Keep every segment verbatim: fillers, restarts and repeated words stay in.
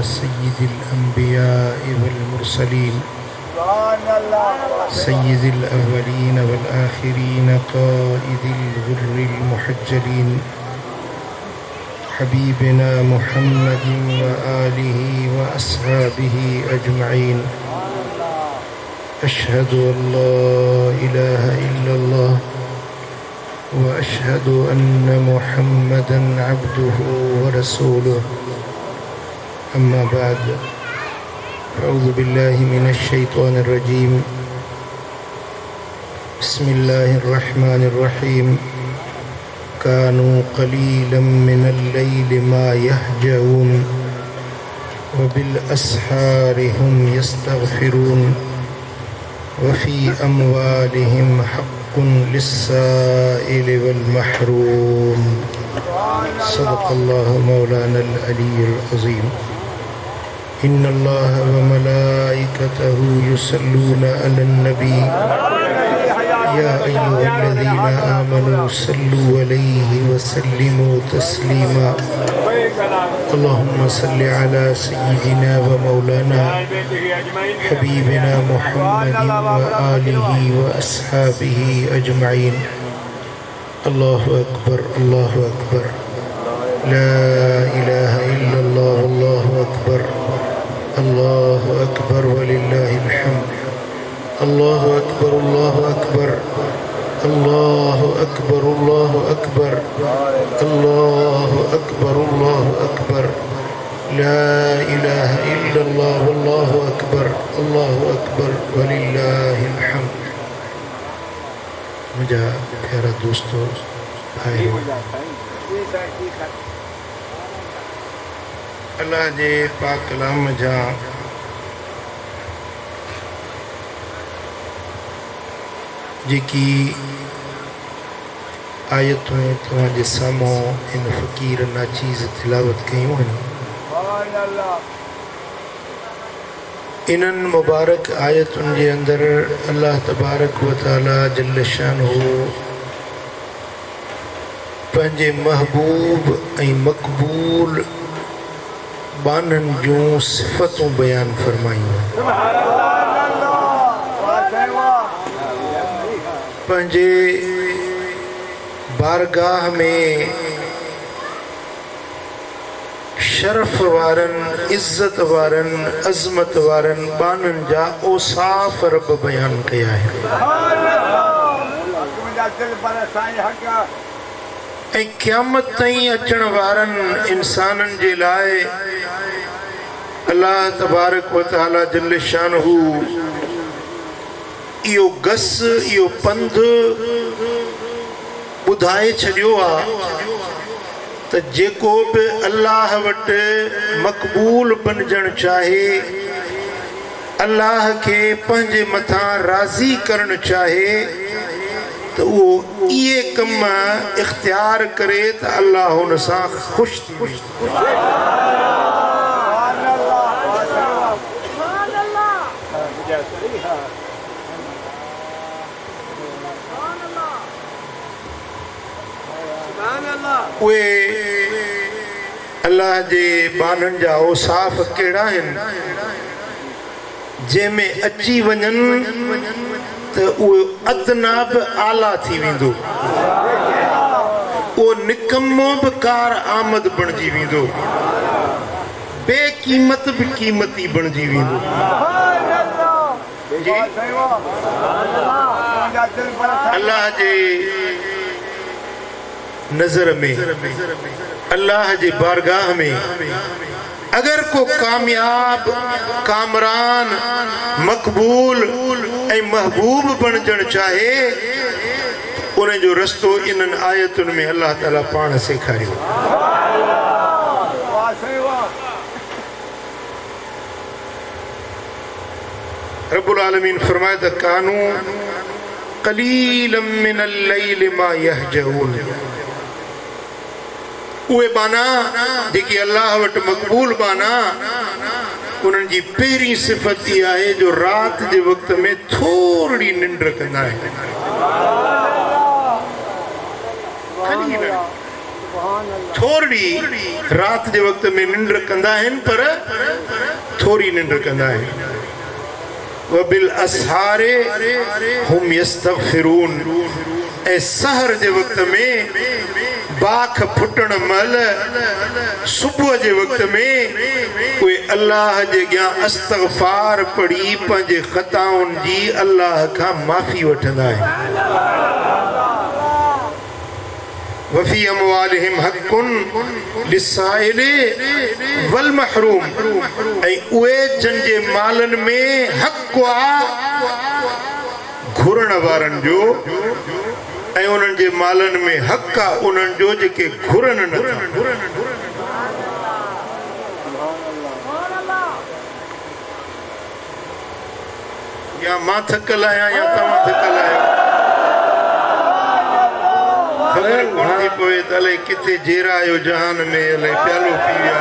सय्यिदिल अंबियाइ वल मुरसलीन सय्यिदिल अव्वलीन वल आखिरीन क़ाइदिल गुर्रिल मुहज्जलीन हबीबिना मुहम्मदिन व आलिहि व अस्हाबिहि अजमईन। अशहदु अल्ला इलाहा इल्लल्लाह व अशहदु अन्न मुहम्मदन अब्दुहु व रसूलुहु। अम्मा बाद, अऊज़ु बिल्लाहि मिनश शैतानिर रजीम। बिस्मिल्लाहिर रहमानिर रहीम। कानू क़लीलन मिनल लैलि मा यहजऊन व बिल अस्हारि हुम यस्तग़फिरून व फ़ी अम्वालिहिम हक़्क़ुन लिस्साइलि वल महरूम। सदक़ल्लाहु मौलानल अलीयुल अज़ीम। इन्नल्लाह व मलाइकतहु युसल्लूना अलन नबी या अय्युहल्लज़ीना आमनू सल्लु अलैहि व सल्लिमू तस्लीमा। अल्लाहुम्मा सल्लि अला सय्यिदिना व मौलाना हबीबिना मुहम्मदिन व आलिहि व अस्हाबिहि अजमईन। अल्लाहु अकबर, अल्लाहु अकबर, ला इलाहा इल्लल्लाह, अल्लाहु अकबर, अल्लाहु अकबर वलिल्लाहिल हम्द। अल्लाहु अकबर, अल्लाहु अकबर, अल्लाहु अकबर, अल्लाहु अकबर, अल्लाहु अकबर, अल्लाहु अकबर, ला इलाहा इल्लल्लाह, अल्लाहु अकबर, अल्लाहु अकबर वलिल्लाहिल हम्द। मुझा प्यारा दोस्तों, भाइयों, अल्लाह जे पाक कलाम जा जेकी आयतूं तव्हांजे साम्हूं इन फ़क़ीर नाचीज़ तिलावत कयूं आहिनि, इन्हनि मुबारक आयतुनि जे अंदरि अल्लाह तबारक व तआला जल्ल शानहू पंहिंजे महबूब ऐं मक़बूल बाननि जूं सिफ़तूं बयान फरमायूं। पंहिंजे बारगाह में शरफ वारनि, इज़्ज़त वारनि, अज़मत वारनि बाननि जा औसाफ़ रब बयान कया आहिनि। ऐं क़यामत ताईं अचण वारनि इंसाननि जे लाइ अल्लाह तबारक व तआला जल्ल शानहू इहो गस, इहो पंध ॿुधाए छॾियो आहे त जेको बि अल्लाह वटि मक़बूल बणजणु चाहे, अल्लाह खे पंहिंजे मथां राज़ी करणु चाहे त उहो इहे कम इख़्तियार करे त अल्लाह हुन सां ख़ुशि थी वञे। उहे अल्लाह जे बाननि जा औसाफ़ कहिड़ा आहिनि जंहिंमें अची वञनि त उहो अदना बि आला थी वेंदो, उहो निकमो बि कार आमद बणिजी वेंदो, बेक़ीमत बि क़ीमती बणिजी वेंदो। अल्लाह जे नज़र में, अल्लाह जे बारगाह में अगर को कामयाब, कामरान, मक़बूल ऐं महबूब बणजणु चाहे उन जो रस्तो इन्हनि आयतुनि में अल्लाह ताला पाण सेखारियो। रब्बुल आलमीन फरमाए त कानू क़लीलन मिनल लैलि मा यहजऊन। उहे बाना जेकी अल्लाह वटि मक़बूल बाना, उन्हनि जी पहिरीं सिफ़त इहा आहे जो राति जे वक़्त में थोरी निंड कंदा आहिनि। थोड़ी रात के वक्त में निंड कंदा आहिनि पर थोड़ी निंड कंदा आहिनि वबिल असहारे हुम यस्तगफिरून ए सहर के वक्त में बाख फुटण मल सुबह के वक्त में कोई अल्लाह के अॻियां अस्तगफार पढ़ी पंहिंजे खताउनि जी अल्लाह का माफ़ी वठंदा आहिनि वफ़ी अमवालिहिम हक़्क़ुन लिस्साइल वल महरूम ऐं उहे जन जे मालन में हक़ आ घुरण वारन जो ऐं उन्हनि जे मालन में हक़ आ उन्हनि जो जेके घुरन नथा या मां थकल आहियां या तव्हां थकल आहियो खबर कोन थी पवे त अलाए किथे जेरा आहियो जहान में अलाए प्यालो पी विया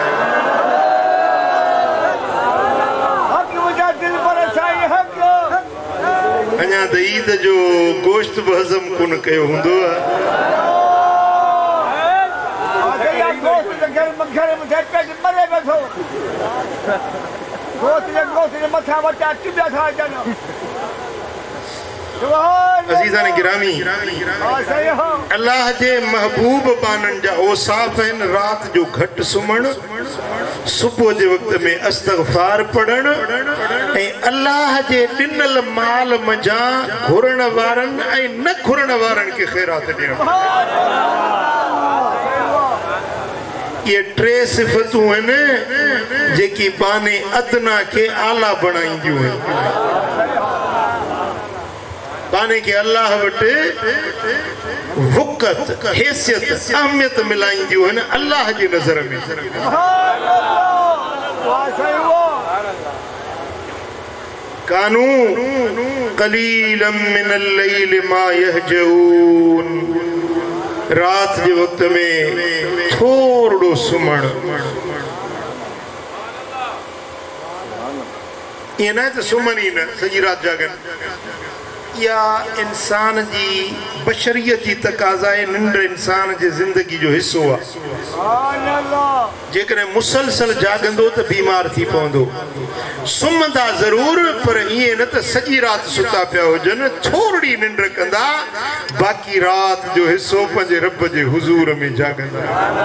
आहियो अञा त ईद जो गोश्त बि हज़म कोन कयो हूंदो अज़ीज़ान गिरामी अल्लाह जे महबूब बानन जा औसाफ आहिनि रात जो घट सुमण सुबह जे वक्त में अस्तगफार पढ़ण ऐं अल्लाह जे ॾिनल माल मजा घुरण वारनि ऐं न घुरण वारनि खे ख़ैरात ॾियण ये टे सिफ़तूं आहिनि जेकी बाने अदना खे आला बणाईंदियूं आहिनि बाने के अल्लाह वटि वक़्त हैसियत अहमियत मिलाईंदियूं आहिनि अल्लाह जी नज़र में कानू क़लीलन मिनल लैल मा यहजऊन रात के वक्त में थोड़ो सुमण ये ना तो सुमन ही न सजी रात जागन या इंसान जी बशरियत जी तकाज़ा है निंड इंसान जी जिंदगी जो हिस्सो आहे जेकरे मुसलसल जागंदो तो बीमार थी पवंदो सुमंदा जरूर पर ये न तो सजी रात सुता पिया हुजन थोड़ी निंड कंदा बाकी रात जो हिस्सो पंहिंजे रब जे हुजूर में जागंदा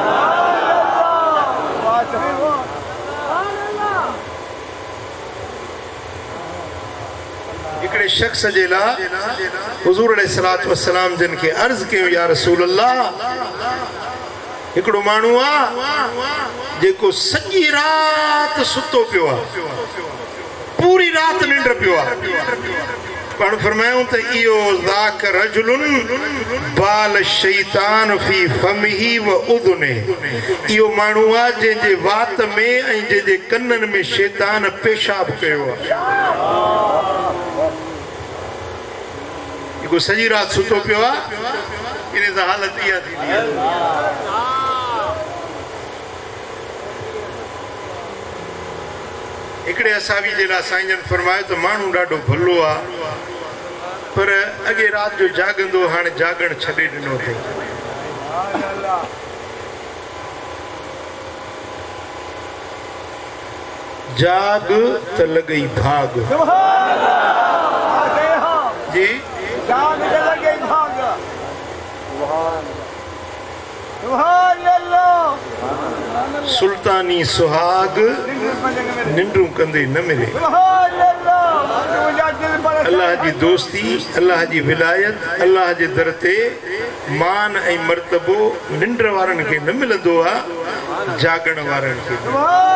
हिकड़े शख्स जे ला हुजूर अलैहिस्सलातु वस्सलाम जिन के अर्ज कयो या रसूल अल्लाह हिकड़ो माण्हू आ जेको सॼी रात सुतो पियो आहे पूरी रात निंड पियो आहे पाण फरमायूं त इहो ज़ाक रजुलुन बाल शैतान फी फमिही व उदुने इहो माण्हू आहे जंहिंजे वात में ऐं जंहिंजे कननि में शैतान पेशाब कयो आहे को सजी रात सुतो पियो आहे इन जी हालत इहा थींदी आहे हिकड़े असाबी जे लाइ साईं जन फरमायो त माण्हू ॾाढो भलो आहे पर अॻे रात जो जागंदो हाणे जागण छॾे ॾिनो अथई जाग त लॻई भाग जी जाग त लॻई भाग सुल्तानी सुहाग निंड्रू कंदे न मिले अल्लाह जी दोस्ती अल्लाह जी विलायत अल्लाह जे दर ते मान ऐं मर्तबो निंड वारनि खे न मिलंदो आहे जागण वारनि खे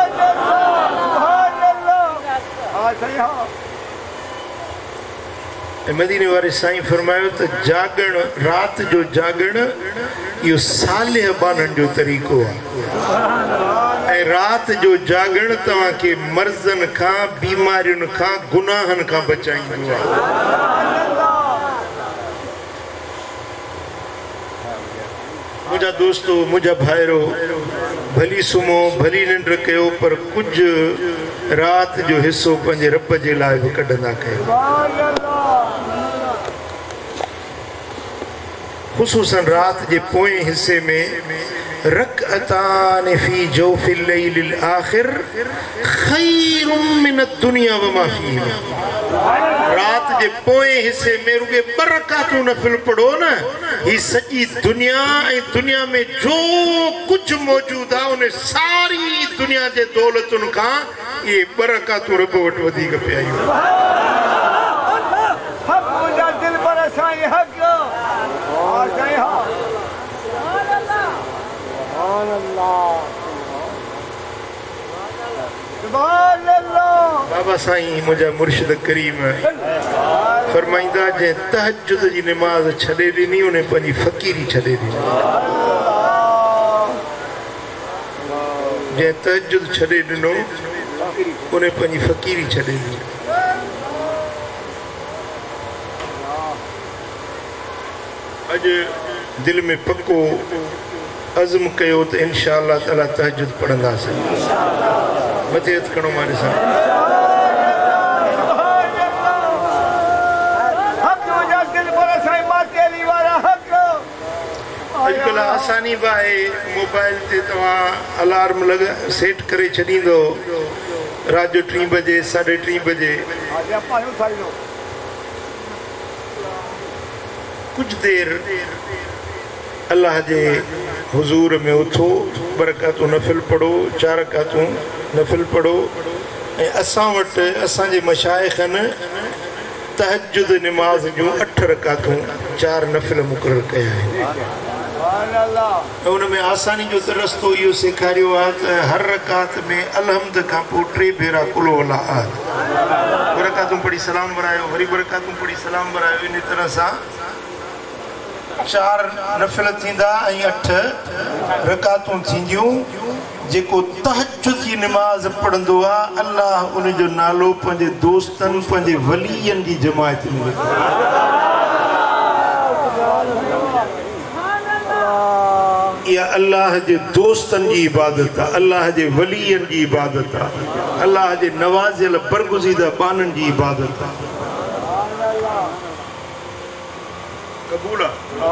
मदीने वारे साईं फरमायो त जागण रात जो जागण इहो सालिह बाननि जो तरीक़ो आहे ऐं रात जो जागण तव्हांखे मर्ज़नि खां बीमारियुनि खां गुनाहनि खां बचाईंदो आहे मुंहिंजा दोस्तो मुंहिंजा भाइरो भली सुम्हो भली निंड कयो पर कुझु रात जो हिस्सो पंहिंजे रब जे लाइ बि कढंदा कयो ख़ुसूसन रात जे पोएं हिस्से में रकअतान फी जौफिल लैलिल आखिर खैरुम मिन दुनिया व मा फीहा। रात के पोए हिस्से में रुगे बरकातूं नफिल पढ़ो न, ये सजी दुनिया दुनिया में जो कुछ मौजूद है उन्हें सारी दुनिया के दौलतुन का ये बरकातूं रब वट वधीक पियायूं। हक मुंहिंजा दिल पर साईं हक और साईं हा सुभान अल्लाह सुभान अल्लाह। बाबा साईं मुझा मुर्शिद करीम फरमाइंदा जे तहज्जुद जी नमाज छड़े दी उन्हें पंजी फकीरी छड़े दी। जे तहज्जुद छड़े दिनो उन्हें पंजी फकीरी छड़े दी। अज दिल में पक्को अज़म कयो तो इंशाअल्लाह ताला तहज्जुद पढ़ंदा से मथे हथ खणो मारे सा। अजकल आसानी बाए मोबाइल ते तवा अलार्म लगा सेट करे छदींदो रात जो टी बजे साढ़े टी बजे कुछ देर अल्लाह जे हुजूर में उठो बरकातूं नफिल पढ़ो चार रकातूं नफिल पढ़ो। असां वटि असांजे मशाइखनि तहज्जुद नमाज जूं अठ रकातूं चार नफिल मुक़ररु कया आहिनि। उनमें आसानी जो त रस्तो इहो सेखारियो आहे त हर रकात में अलहम्द खां पोइ टे भेरा कुल वला आहद बरकातूं पढ़ी सलाम वरायो वरी बरकातूं पढ़ी सलाम वरायो। इन तरह सां चार नफिल थींदा ऐं अठ रकातूं थींदियूं। जेको तहज्जुद जी नमाज पढ़ंदो आहे अल्लाह उन जो नालो पंहिंजे दोस्तनि पंहिंजे वलीयनि जी जमायत में या अल्लाह जे दोस्तन जी इबादत है, अल्लाह जे वलीयन जी इबादत है, अल्लाह जे नवाजियल बरगुज़ीदा बानन जी इबादत है। कबूल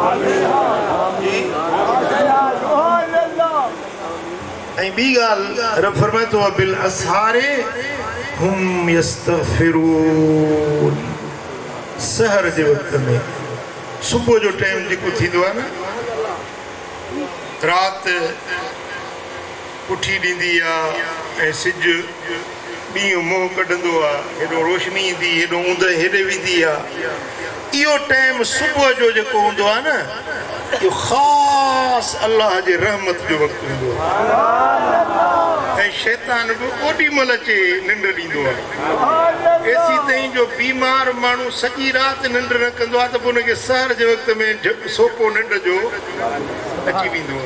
ऐं ॿी ॻाल्हि रब फरमाए थो बिल असहारे हुम यस्तग़फिरून। सहर जे वक़्त में सुबुह जो टाइम जेको थींदो आहे न रात पुठी ॾींदी आहे ऐं सिज ॾींहुं मोह कढंदो आहे हेॾो रोशनी ईंदी हेॾो ऊंद हेॾे वेंदी आहे। इहो टाइम सुबुह जो जेको हूंदो आहे न इहो ख़ासि अल्लाह जे रहमत जो वक़्तु हूंदो आहे ऐं शैतान बि ओॾी महिल अचे निंड ॾींदो आहे। एसी ताईं जो बीमार माण्हू सॼी राति निंड न कंदो आहे त पोइ हुनखे सहर जे वक़्त में सोपो निंड जो अची वेंदो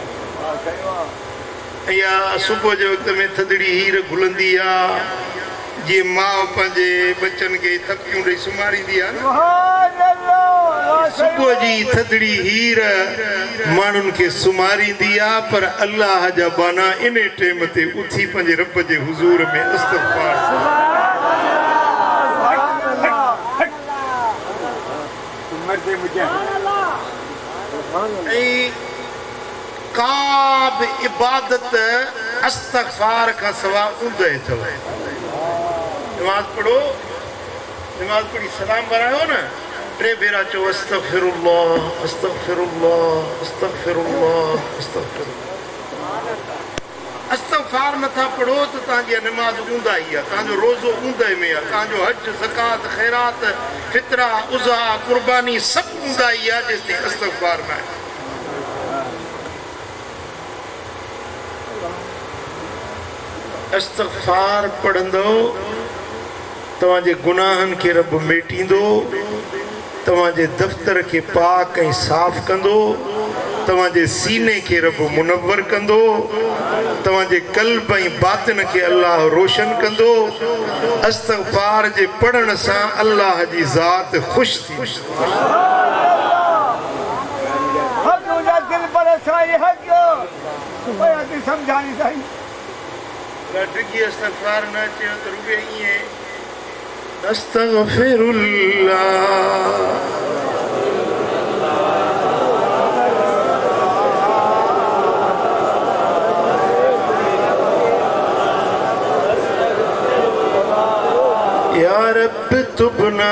आहे। या सुबुह जे वक़्त में थधिड़ी हीर घुलंदी आहे जीअं माउ पंहिंजे बचनि खे थपकियूं ॾेई सुम्हारींदी आहे न। सुबुह जी थधिड़ी हीर माण्हुनि खे सुम्हारींदी आहे पर अल्लाह जा बाना इन टाइम ते उथी पंहिंजे रब जे हुज़ूर में इस्तग़फ़ार ऐं का बि इबादत इस्तग़फ़ार खां सवाइ ऊंदहि अथव। नमाज पढ़ो नमाज पढ़ी सलाम वरायो न टे भेरा चओ अस्तग़फिरुल्लाह अस्तग़फिरुल्लाह अस्तग़फिरुल्लाह अस्तग़फिरुल्लाह। इस्तग़फ़ार नथा पढ़ो त तव्हांजी नमाज ऊंदा ई आहे, तव्हांजो रोज़ो ऊंदहि में आहे, तव्हांजो हज ज़कात ख़ैरात फितरा उज़ा क़ुर्बानी सभु ऊंदा ई आहे जेसिताईं इस्तग़फ़ार न आहे। इस्तग़फ़ार पढ़ंदो तव्हांजे गुनाहनि खे रब मेटींदो, तव्हांजे दफ़्तर खे पाक ऐं साफ़ कंदो, तव्हांजे सीने खे रब मुनव्वर कंदो, तव्हांजे क़ल्ब ऐं बातिन खे अल्लाह रोशन कंदो। इस्तग़फ़ार जे पढ़ण सां अल्लाह जी ज़ात ख़ुशि थी। इस्तग़फ़ार न अचे त रुॻे ईअं अस्तग़फिरुल्लाह या रब तुबना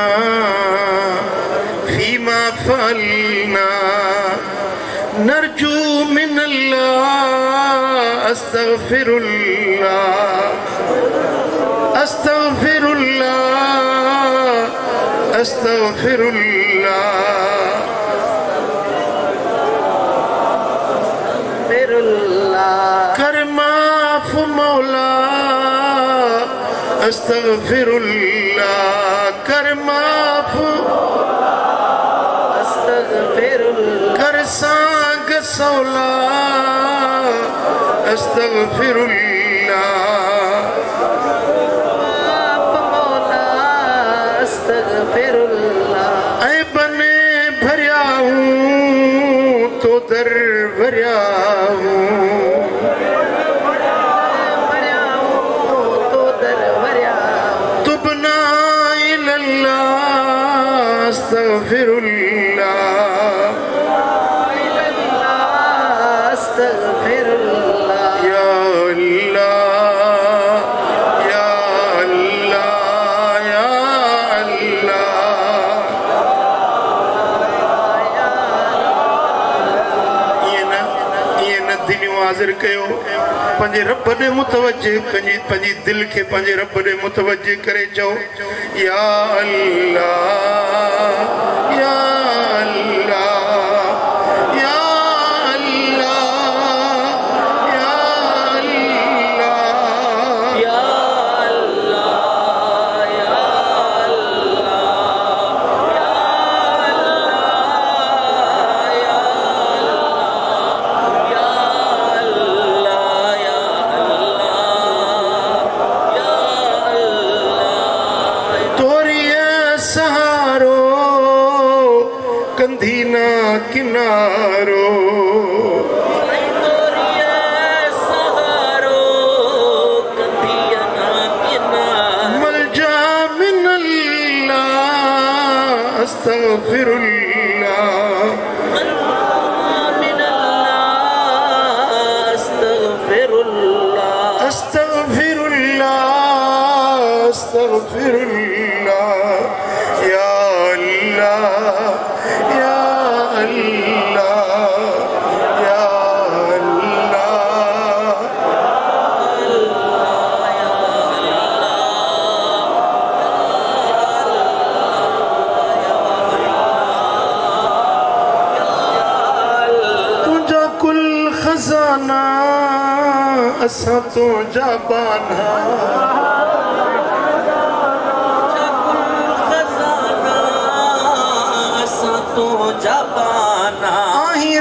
फीमा फअलना नरजू मिनल्लाह अस्तगफिरुल्लाह अस्तगफिरुल्लाह अस्तगफिरुल्लाह कर माफ मौला अस्तगफिरुल्लाह कर माफ अस्तगफिरुल्लाह कर सांग सौला अस्तगफिरुल्लाह माफ मौला अस्तगफिरुल्लाह ऐ बने भरिया हूँ तो दर भरिया हूँ अस्तगफिरुल्लाह अस्तगफिरुल्लाह या अल्लाह या अल्लाह या अल्लाह ये न ये न दिलियों हाज़िर कयो पंजे रब ने मुतवज्जे कंजी पंजी दिल के पंजे रब ने मुतवज्जे करे चो या अल्लाह या अल्लाह या अल्लाह या अल्लाह या अल्लाह या कंधीना किनारो सहारो कंधीना किनारो मलजा मिनल्लाह अस्तगफिरुल्लाह मिनल्लाह अस्तगफिरुल्लाह अस्तगफिरुल्लाह अस्तगफिरुल्लाह या अल्लाह या अल्लाह या अल्लाह तुझा कुल खजाना असा तो जाबाना तो जाबाना आही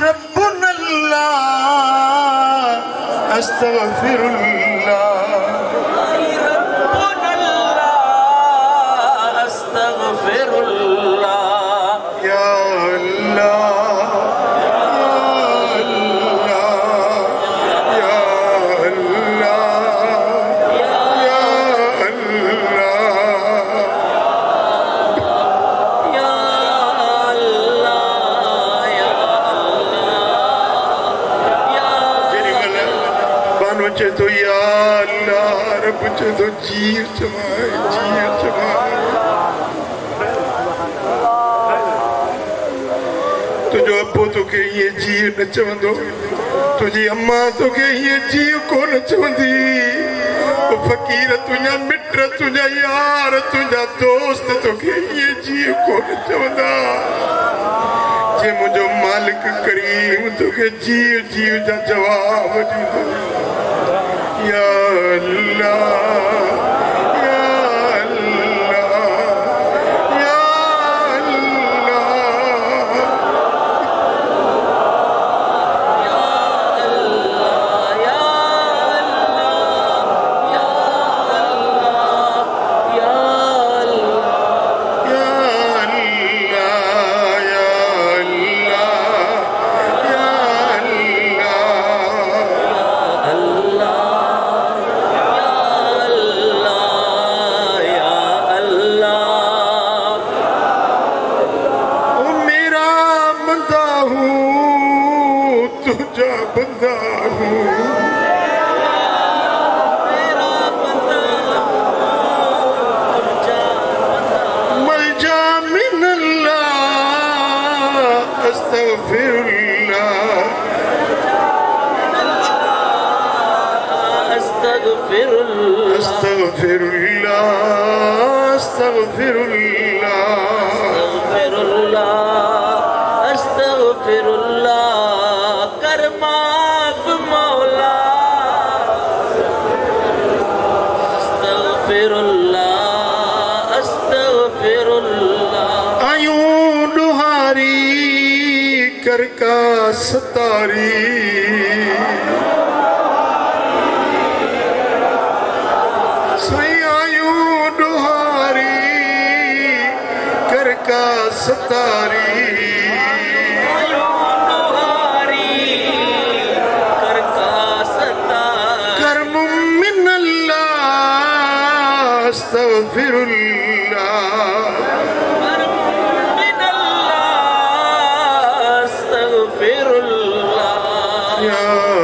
रब्बुनल्लाह अस्तगफिरुल्लाह आही रब्बुनल्लाह अस्तगफिरुल्लाह या अल्लाह या अल्लाह या अल्लाह चे तो या अल्लाह रब चे तो जीर चमाए जीर चमाए तुझो अब्बो तो के ये जीर न चवंदो तुझी अम्मा तो के ये जीर को न चवंदी ओ फकीर तुझा मित्र तुझा यार तुझा दोस्त तो के ये जीर को न चवंदा जे मुझो मालिक करीम तो के जीव जीव जा जवाब दींदो या अल्लाह या अल्लाह या अस्तगफिरुल्लाह अस्तगफिरुल्लाह अस्तगफिरुल्लाह अस्तगफिरुल्लाह कर माफ मौला अस्तगफिरुल्लाह अस्तगफिरुल्लाह आयूं दुहारी कर का सतारी सतारी कर का सतारी कर मुमिन अल्लाह अस्तगफिरुल्लाह कर मुमिन अल्लाह अस्तगफिरुल्लाह या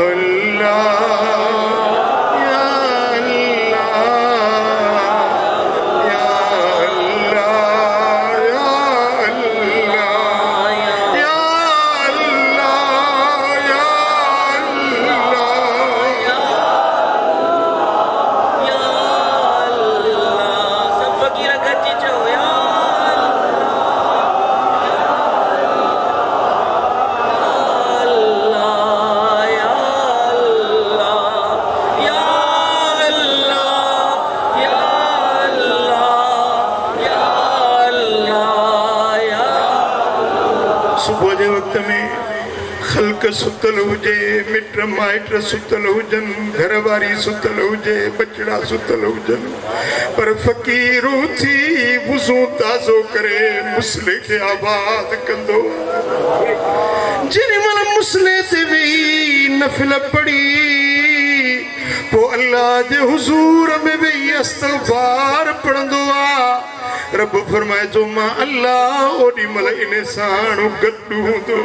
सुबह के वक्त में खल्क सुतल हुजे मिट माइट सुतल हुजन घर वारी सुतल हुजे बचड़ा सुतल हुजन पर फकीर थी वुज़ू ताज़ो करे मुसले के आबाद कंदो जिन मल मुसले ते भी नफिल पड़ी पो अल्लाह जे हुजूर में भी इस्तग़फ़ार पढ़ंदो आ रब फरमाए जो मां अल्लाह ओडी मल इने साणु गड्डू हुंदो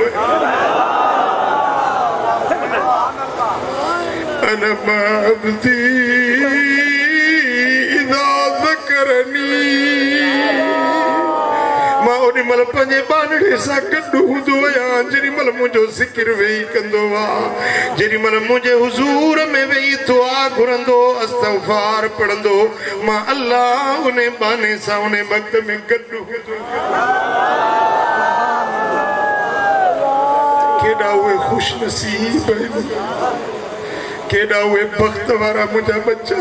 अना माबदी इदा ज़करनी मां ओडी मल पंजे बानड़े सा गड्डू हुंदो या जेडी मल मुंजो ज़िक्र वेई कंदो आ जेडी मल मुंजे हुजूर में वेई दुआ घुरंदो इस्तग़फ़ार पढ़ंदो मां अल्लाह उन्हें बाने सा उन्हें वक्त में गड्डू हुंदो केड़ा हुए खुश नसीब केड़ा हुए बख्त वारा मुझा बच्चा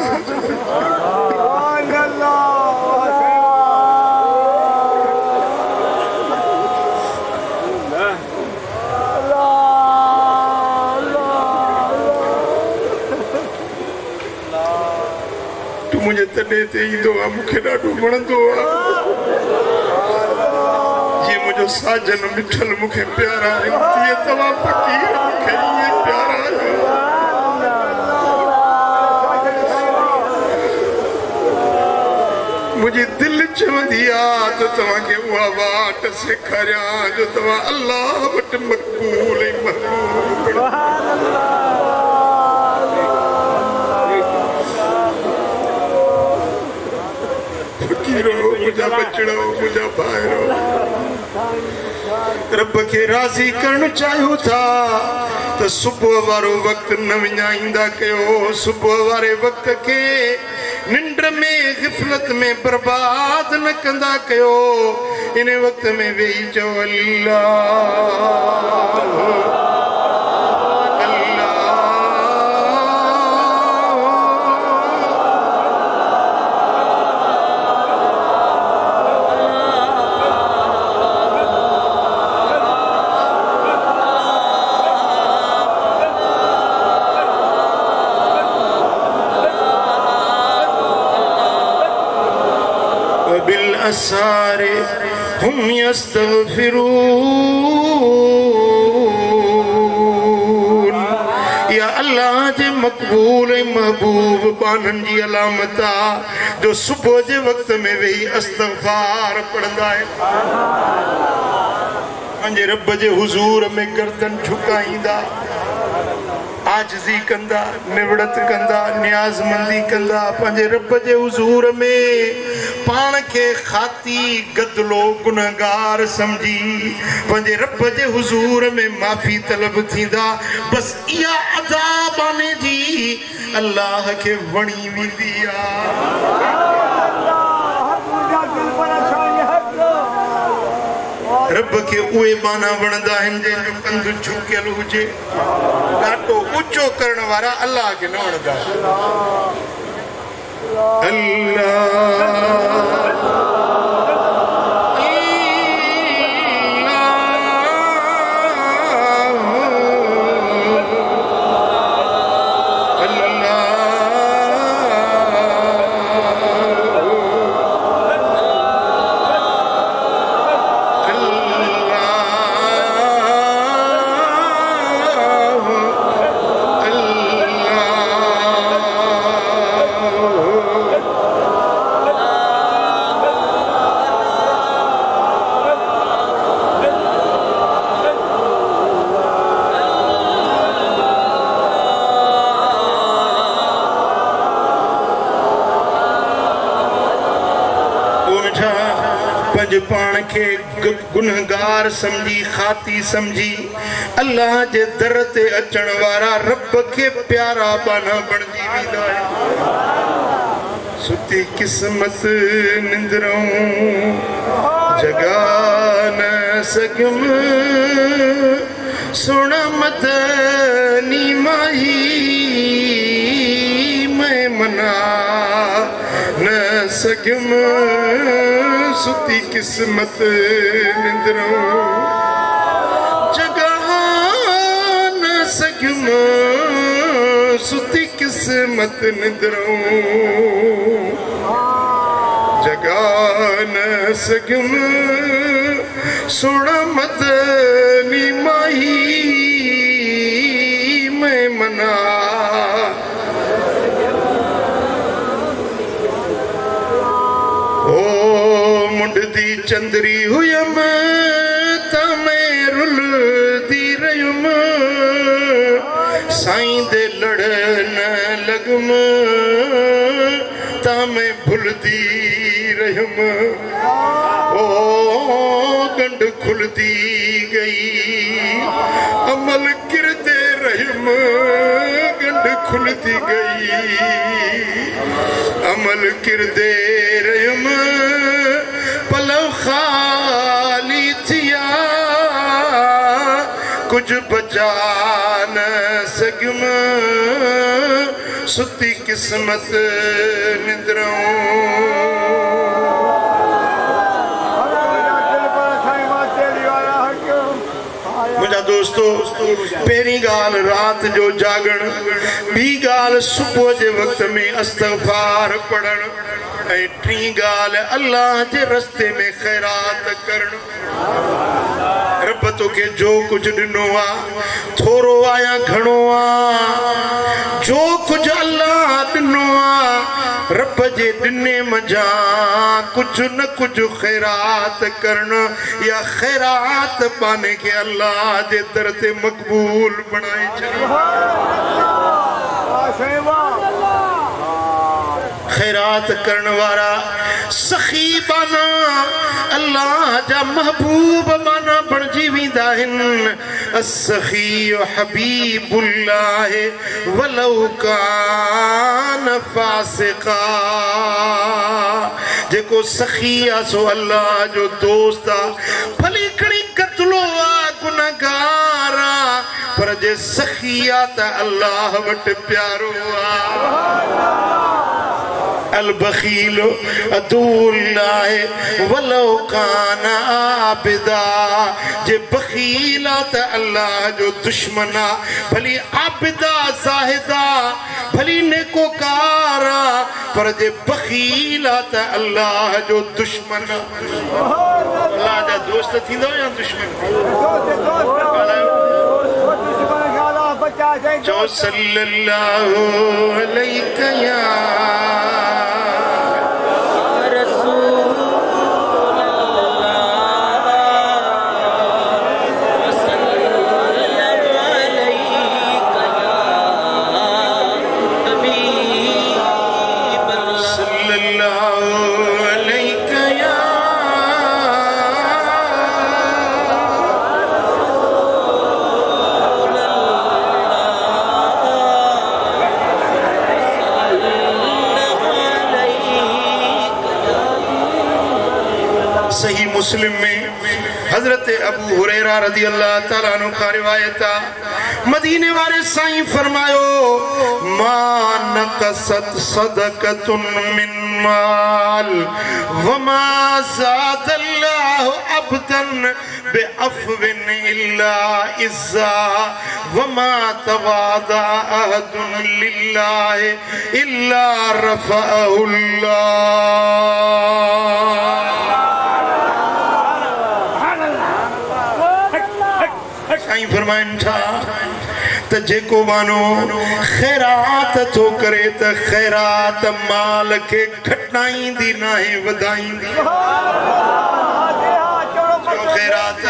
मुझे तने ते ईंदो आ मुखे ॾाढो वणंदो आ ये मुझो साजन मिठल मुखे प्यारा है ये तवा फकीर मुखे ये प्यारा है मुझे दिल चवंदी आ तो तवा के उहा वाट सेखारिया जो तवा अल्लाह वट मक़बूल ऐं महबूब मुझा बचड़ो मुझा भाइरो रब के राज़ी करण चाहियो था तो सुबह वारो वक्त न विञाईंदा कयो सुबह वारे वक्त के निंड में ग़िफ़लत में बर्बाद न कंदा कयो इन वक्त में वेही चओ अल्लाह बिलअसारे हुम यस्तग़फिरून या अल्लाह जे मक़बूल महबूब बानन जी अलामत आ जो सुबह जे वक्त में वेही इस्तग़फ़ार पढ़ंदा है पंहिंजे रब जे हुजूर में गर्दन झुकाईंदा आजिज़ी कंदा निवड़त कंदा नियाज़मंदी कंदा पंहिंजे रब जे हुजूर में पान के खाती गदलो गुनहगार समझी पंहिंजे रब जे हुजूर में माफ़ी तलब थींदा बस इहा अदा बाने जी अल्लाह के वणी वेंदी आ। रब के उहे बाना वणंदा आहिनि जंहिंजो कंधु झुकियल हुजे ॾाढो ऊचो करण वारा अल्लाह खे न वणंदा पान के गुनहगार समझी खाती समझी अल्लाह जे दर ते अचण वारा रब के प्यारा बाना बणजी वेंदा सुती किस्मत निंदरों जगा न सघियुम सुण मदनी माही मैं मना न सघियुम सुती किस्मत निंदरों जगा न सघियुम सुती किस्मत निंदरों जगा न सघियुम सुण मदनी माही मैं मना मुंडदी चंदरी हुयम तमें रुलदी रयुम साईं दे लड़ न लगम तमें भुलदी रयुम ओ गंड खुलदी गई अमल किरदे रयुम गंड खुलदी गई अमल किरदे रयुम पलव खाली थिया कुछ बचा न सघियुम सुती किस्मत निंदरों मुझा दोस्तों पहिरीं ॻाल्हि रात जो जागण ॿी ॻाल्हि सुबुह जे वक़्त में इस्तग़फ़ार पढ़ण ऐं टी ॻाल्हि अल्लाह जे रस्ते में ख़ैरात करण रब तोखे जो कुझु ॾिनो आहे थोरो आहे या घणो आहे जो कुझु अल्लाह ॾिनो आहे रब जे ॾिने मंझा कुझु न कुझु ख़ैरात करण या ख़ैरात पाने खे अल्लाह जे दर ते मक़बूल बणाए छॾियो खैरात करण वारा सखी बाना अल्लाह जा महबूब बाना बणजी वेंदा आहिनि असखी हबीबुल्लाह वलौ कान फासिका जेको सखी आहे सो अल्लाह जो दोस्त आहे भली घणी कतलो आहे गुनहगार आहे पर जे सखी आहे त अल्लाह वटि प्यारो आहे अल बखीलो अदुल्लाह वलो काना आबिदा जे बखीला त अल्लाह जो दुश्मना भली आबिदा जाहिदा भली नेकोकारा पर जे बखीला त अल्लाह जो दुश्मन अल्लाह जा दोस्त थींदो या दुश्मन जो सल्लल्लाहु अलैहि या सही मुस्लिम में हजरत अबू हुरैरा रज़ी अल्लाह ताला अन्हु का रिवायत आ मदीने वाले साईं फरमायो मा नकसत सदक़तुन मिन माल वमा ज़ादल्लाहु अब्दन बिअफ़विन इल्ला इज़्ज़ा वमा तवादा अहदुन लिल्लाहि इल्ला रफ़अहुल्लाह। साईं फरमाइन था त जेको मानो खैरात थो करे त खैरात माल के घटाईंदी नाहे वधाईंदी। खैरात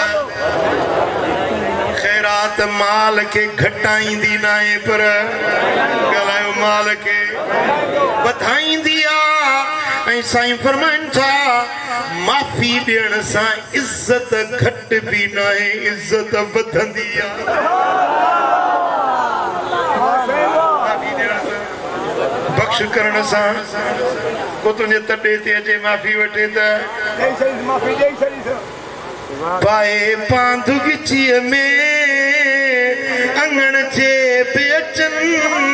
खैरात माल के घटाईंदी नाहे पर गलायो माल के वधाईंदी आ। ऐं साईं फरमाइन था माफ़ी ॾियण सां इज़्ज़त घटि भी नाहे इज़्ज़त वधंदी आ। बख्श करण सां को तुंहिंजे तॾे ते अचे माफ़ी वठे त पाए पांधुगीचीअ में अंगण जे पे अचनि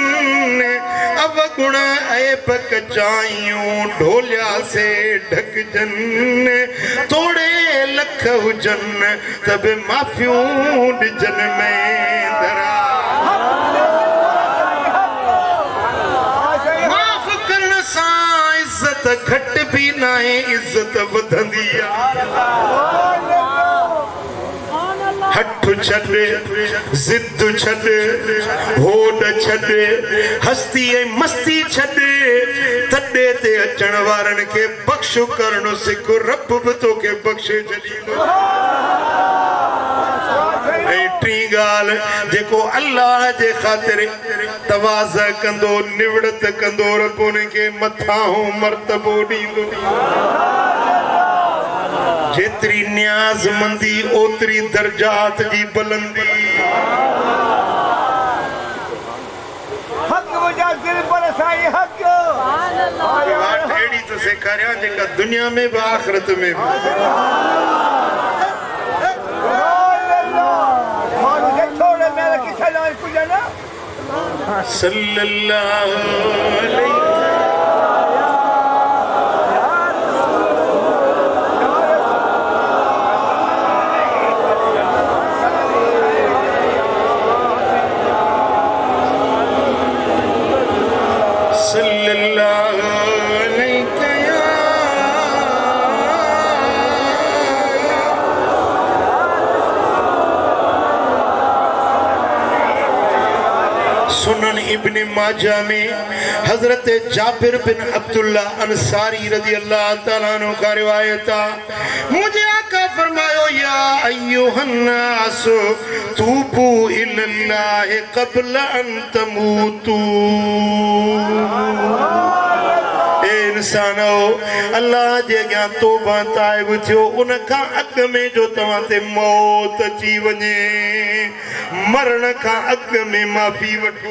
अवगुण ऐब कचायूं ढोलिया से ढकजनि थोड़े लख हुजनि त बि माफ़ियूं ॾिजनि में धरा। माफ़ करण सां इज़्ज़त घटि भी नाहे इज़्ज़त वधंदी आ। हठ छॾ ज़िद छॾ होड़ छॾ हस्ती ऐं मस्ती छॾ तॾे ते अचण वारनि खे बख़्श करणो सिख रब बि तोखे बख़्शे छॾींदो। ऐं टी ॻाल्हि जेको अल्लाह जे ख़ातिर तवाज़ कंदो निवड़त कंदो रब उनखे मथां मर्तबो ॾींदो। जेतरी न्याज़मंदी ओतरी दर्जात जी बुलंदी। हक मुझा दिल पर साईं हक बात एड़ी तो सेखारिया जेका दुनिया में भी आखिरत में भी। सल्लल्लाहु अलैहि सुनन इब्न माजा में हजरत जाबिर बिन अब्दुल्ला अंसारी रज़ी अल्लाह ताला अन्हु का रिवायत आ मुझे आका फरमायो या अय्युहन नास तूबू इल्लल्लाहि क़ब्ल अन तमूतू। इंसानो अल्लाह जे अॻियां तौबा ताइब थियो उन खां अॻु में जो तव्हां ते मौत अची वञे मरण खां अॻु में माफ़ी वठो।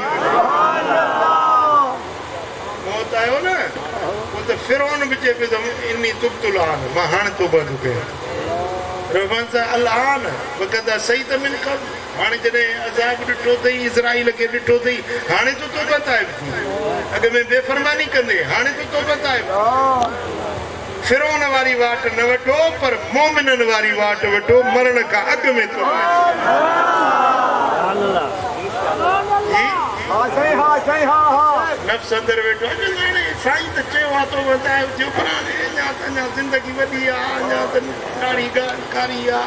मौत आयो न वो त फिरौन बि चए पियो त इन्नी तुब्तुल आन मां हाणे तौबा थो कयां। रहमान सां अल आन वक़दा सही त मिन कब हाणे जॾहिं अज़ाब ॾिठो अथई इज़राइल खे ॾिठो अथई हाणे तो तौबा ताइब थी। अॻ में बेफ़रमानी कंदे हाणे तो तौबा ताइब। फिरौन वारी वाट न वठो पर मोमिननि वारी वाट वठो मरण खां अॻु में तौबा। नफ़्स अंदर वेठो साईं त चयो आहे तो वधाए थियो पर हाणे अञा त अञा ज़िंदगी वॾी आहे अञा त ॾाढी ॻाल्हि कारी आहे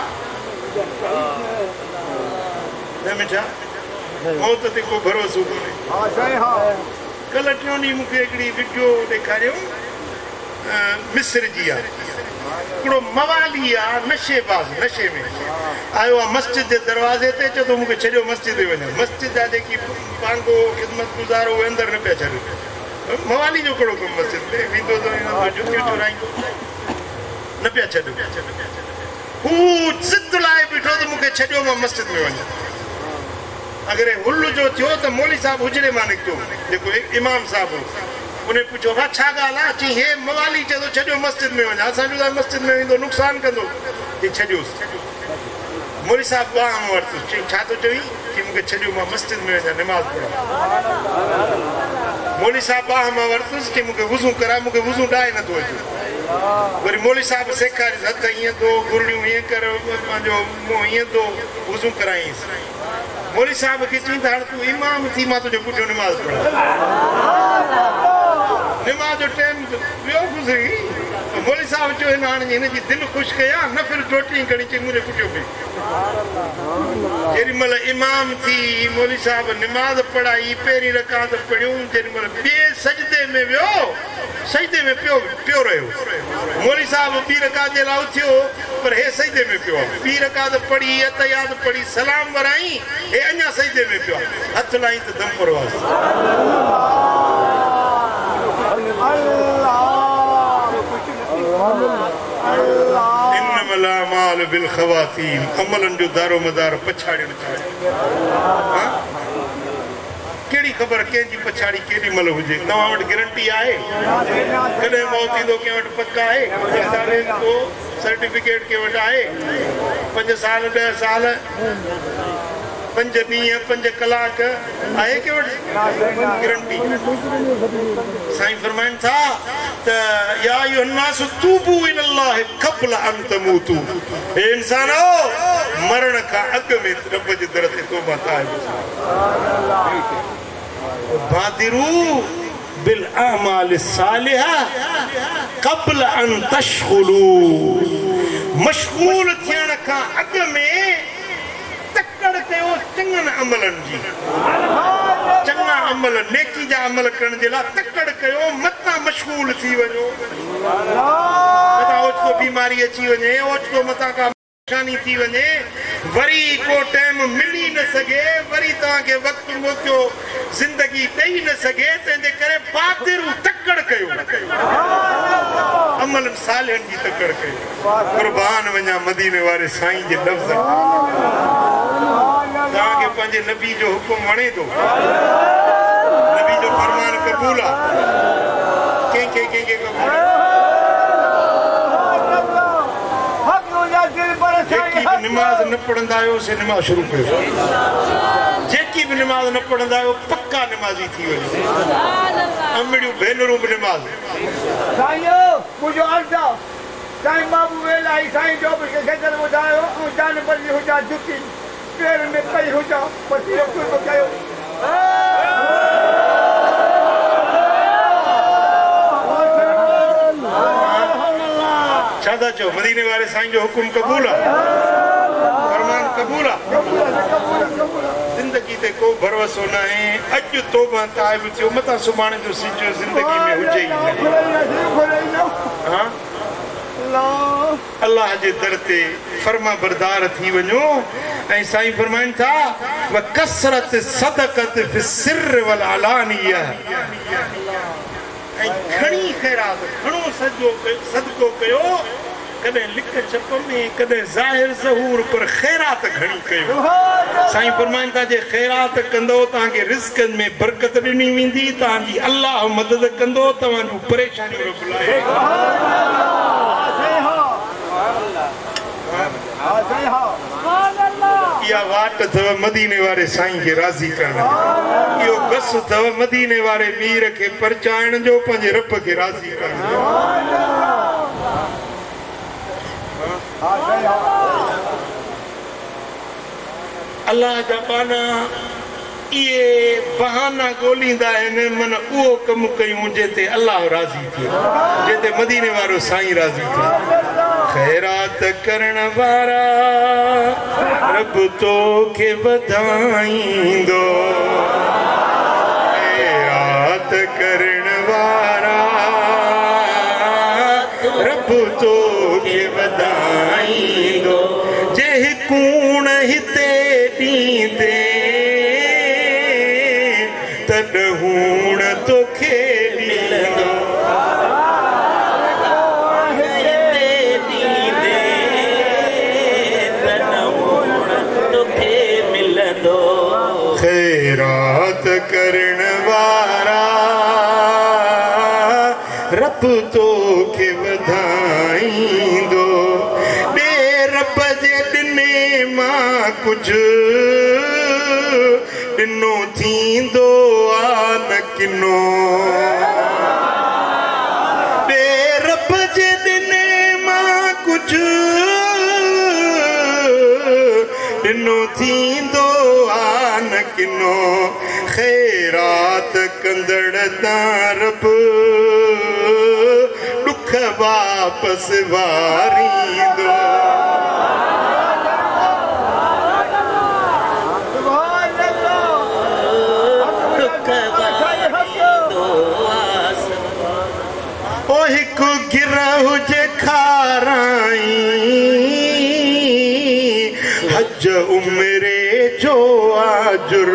न मिठा मौत ते को भरोसो कोन्हे। कल्ह टियों ॾींहुं मूंखे हिकिड़ी वीडियो ॾेखारियो मिस्र जी आहे हिकिड़ो मवाली आहे नशेबाज़ नशे में आयो आहे मस्जिद जे दरवाज़े ते चयो त मूंखे छॾियो मस्जिद ते वञो मस्जिद जा जेकी पांगो ख़िदमत गुज़ारो उहे अंदरि न पिया छॾियो। मवाली जो कहिड़ो कमु मस्जिद में वेंदो त जुतियूं चुराईंदो न पिया छॾियो। हू ज़िद लाइ बीठो त मूंखे छॾियो मां मस्जिद में वञा। अगरि हुल जो थियो त मौली साहिबु हुजरे मां निकितो जेको इमाम साहिबु उन्हें पूछो वाह छा ॻाल्हि आहे चई हे मवाली चए थो छॾियो मस्जिद में वञा असां जो मस्जिद में वेंदो नुक़सानु कंदो चई छॾियोसि मौली साहब बाह मां वरितुसि चई छा थो चई कि मूंखे छॾियो मां मस्जिद में वञा निमाज़ पढ़ां मौली साहब बाह मां वरितुसि कि मूंखे वुज़ू कराए मूंखे वुज़ू ॾाए नथो अचे वरी मौली साहब सेखारियसि हथ ईअं थो गुरड़ियूं ईअं कर पंहिंजो मुंहुं ईअं थो वुज़ू कराईंसि मौली साहब खे चई त हाणे तूं इमाम थी मां तुंहिंजो पुठियो निमाज़ पढ़ां निमाज़ जो टाइम ॿियो गुज़री मौली साहब चयो हिन हाणे हिनजी दिलि ख़ुशि कया न फिर टोटी खणी चई मुंहिंजे पुठियो बि जेॾी महिल इमाम थी मौली साहब निमाज़ पढ़ाई पहिरीं रकात पढ़ियूं जेॾी महिल ॿिए सजदे में वियो सजदे में पियो पियो रहियो मौली साहब ॿी रकात जे लाइ उथियो पर हे सजदे में पियो आहे ॿी रकात पढ़ी अतयात पढ़ी सलाम वराई हे अञा सजदे में पियो आहे हथ लाई त दम परवाज़ इन्नमल अमाल बिल ख़वातीम अमलन जो दारो मदार पछाड़ियो कहिड़ी ख़बर कंहिंजी पछाड़ी केॾी महिल हुजे तव्हां वटि गारंटी आहे कॾहिं मौत ईंदो कंहिं वटि पक आहे सर्टिफिकेट कंहिं वटि आहे पंज साल ॾह साल पंज ॾींहं पंज कलाक आहे कंहिं वटि गारंटी साईं फरमाइनि था त या अय्युहन्नास तूबू इलल्लाहि क़ब्ल अन तमूतू हे इंसानो मरण खां अॻु में रब जे दर ते तौबा ताइब बादिरू बिल अमाल सालिहा क़ब्ल अन तशगुलू मशगूल थियण खां अॻु में तकड़ कयो चङनि अमलनि जी चङा अमल नेकी जा अमल करण जे लाइ तकड़ कयो मथां मशगूल थी वञो मथां ओचितो बीमारी अची वञे ओचितो मथां का परेशानी थी वञे वरी को टाइम मिली न सघे वरी तव्हांखे वक़्तु मोकियो ज़िंदगी ॾेई न सघे तंहिंजे करे बादिरू तकड़ कयो अमल सालनि जी तकड़ कयो क़ुर्बान वञा मदीने वारे साईं जे लफ़्ज़ तव्हांखे पंहिंजे नबी जो हुकुम वणे थो नबी जो फरमान क़बूल आहे कंहिंखे कंहिंखे क़बूल जेकी बि निमाज़ न पढ़ंदा आहियो से निमाज़ शुरू कयो जेकी बि निमाज़ न पढ़ंदा आहियो पक्का निमाज़ी थी वञो अमड़ियूं भेनरूं बि निमाज़ साईं मुंहिंजो अर्ज़ु आहे साईं बाबू वेलाई साईं जो बि खेचर ॿुधायो ऐं जान बची हुजा जुती पेर में पई हुजा बसि इहो कुझु कयो छा था चओ मदीने वारे साईं जो हुकुम क़बूल आहे फरमान क़बूल आहे ज़िंदगी ते को भरोसो न आहे अॼु तौबा ताइब थियो मथां सुभाणे जो सिज ज़िंदगी में हुजे ई न अल्लाह जे दर ते फर्मा बरदार थी वञो ऐं साईं फरमाइनि था व कसरत सदक़त फि सिर वल अलानिया ऐं घणी ख़ैरात घणो सजो सदको कयो कॾहिं लिख छप में कॾहिं ज़ाहिर ज़हूर पर ख़ैरात घणी कयो साईं फरमाइनि था जे ख़ैरात कंदो तव्हांखे रिज़्क़नि में बरकत ॾिनी वेंदी तव्हांजी अल्लाह मदद कंदो तव्हांजूं परेशानियूं रब लाहे इहा वाट अथव मदीने वारे साईं खे राज़ी करण इहो बस अथव मदीने वारे मीर खे परचाइण जो पंहिंजे रब खे राज़ी करण अल्लाह जा बाना इहे बहाना ॻोल्हींदा आहिनि मन उहो कमु कयूं जिते अल्लाह राज़ी थियो जिते मदीने वारो साईं राज़ी थियो ख़ैरात करण वारा रब तोखे वधाईंदो ख़ैरात करण वारा रब तोखे वधाईंदो जे कूण हिते ॾींदे तॾहूण तोखे मिलंदो ख़ैरात करण वारा तो के वधाईंदो दे रब जे दिने मां कुछ दिनो थींदो आ न किनो दे रब जे दिने मां कुछ दिनो थींदो आ न किनो खैरात कंदड़ तारब दुख वापस वारींदो ओ हिकु गिरह जे खाराई हज उमरे जो आजुर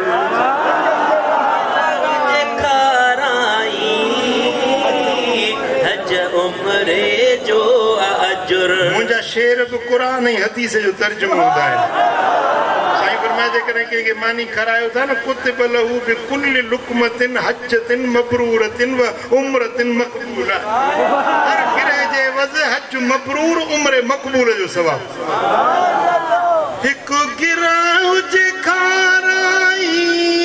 मुंहिंजा शेर बि क़ुरान ऐं हदीस जो तर्जुमो हूंदा आहिनि साईं फरमाए जेकॾहिं कंहिंखे मानी खारायो था न कुतिब लहू बि कुल्ल लुक़मतिन हजतिन मबरूरतिन व उम्रतिन मक़बूला हर गिरह जे वज़ हज मबरूर उम्र मक़बूल जो सवाब हिकु गिरह जे खाराई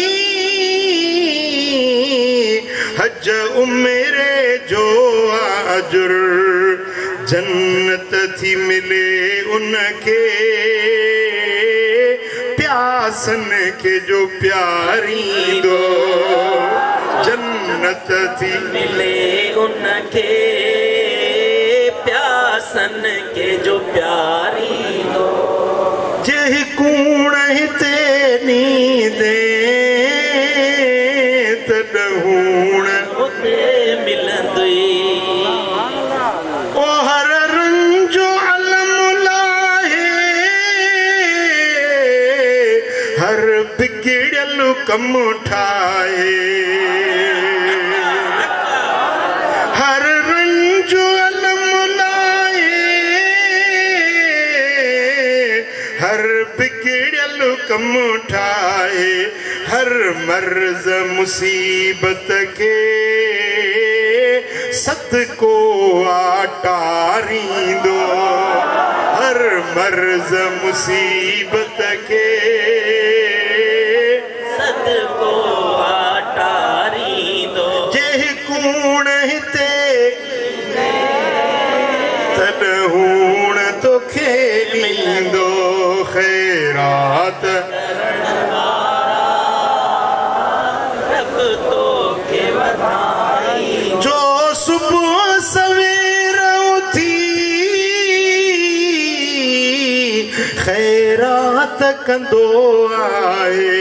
हज उमरे जो आजुर जन्नत थी मिले उनके प्यासन के जो प्यारी दो जन्नत थी मिले उनके प्यासन के जो प्यारी दो जह कूण हिते नींदे तडहूण उते मिलंदई कम ठाए हर रंज अलम लाए हर बिगड़ल कम ठाए हर मर्ज मुसीबत के सदको आटारींदो हर मर्ज मुसीबत के सदको आटारींदो जेह कूण हिते तडहूण तोखे ॾींदो खैरात रब तोखे वधाई जो सुबुह सवेर उथी खैरात कंदो आहे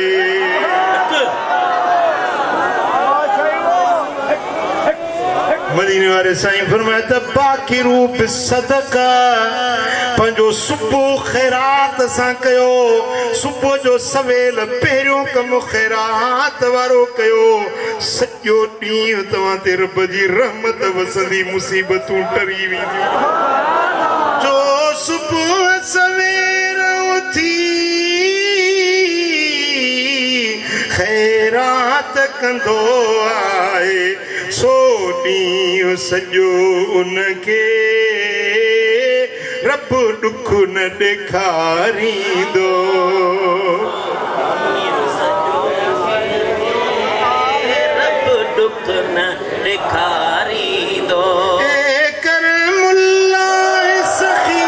मदीने वाले साईं फरमाया त बाकी रूप सदका पंहिंजो सुबुह ख़ैरात सां कयो सुबुह जो सवेल पहिरियों कमु ख़ैरात वारो कयो सॼो ॾींहुं तव्हां ते रब जी रहमत वसंदी मुसीबतूं टरी वेंदियूं जो सुबुह सवेल उथी ख़ैरात कंदो आहे सो ॾींहुं सॼो उनखे रब ॾुख न ॾेखारींदो रब ॾुख न ॾेखारींदो कर मुल्ला सखी